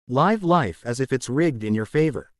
Live life as if it's rigged in your favor.